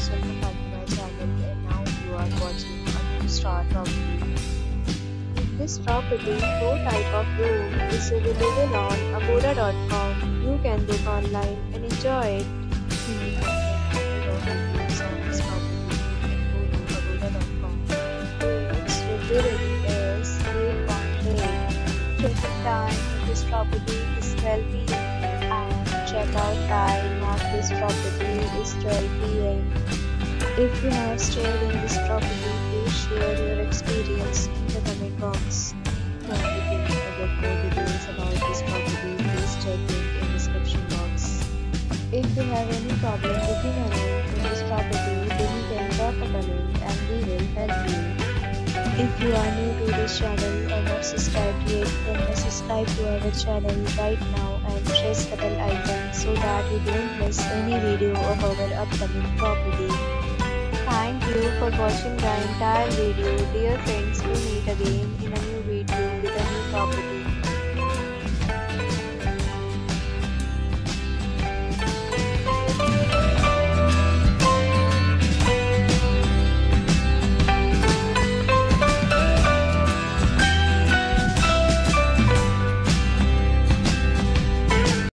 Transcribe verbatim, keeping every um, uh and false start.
friends, welcome back to my channel, and now you are watching a two star property. In this property, no type of room is available on agoda dot com. You can book online and enjoy it. If you have any reviews on this property, you can go to agoda dot com. Its review rating is eight point eight. Check-in time in this property is twelve p m and check-out time of this property is twelve p m If you have stayed in this property, please share your experience in the comment box. For booking or get more details about this property, please check link in description box. If you have any problem booking a room in this property, then you can drop a comment and we will help you. If you are new to this channel or not subscribed yet, then subscribe to our channel right now and press the bell icon so that you don't miss any video of our upcoming property. Thank you for watching the entire video. Dear friends,